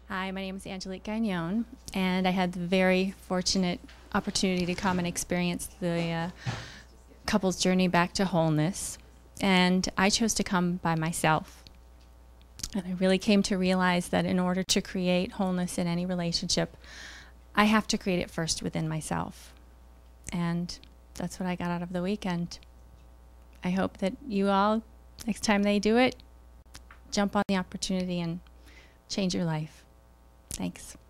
Hi, my name is Angelique Gagnon, and I had the very fortunate opportunity to come and experience the couple's journey back to wholeness. And I chose to come by myself. And I really came to realize that in order to create wholeness in any relationship, I have to create it first within myself. And that's what I got out of the weekend. I hope that you all, next time they do it, jump on the opportunity and change your life. Thanks.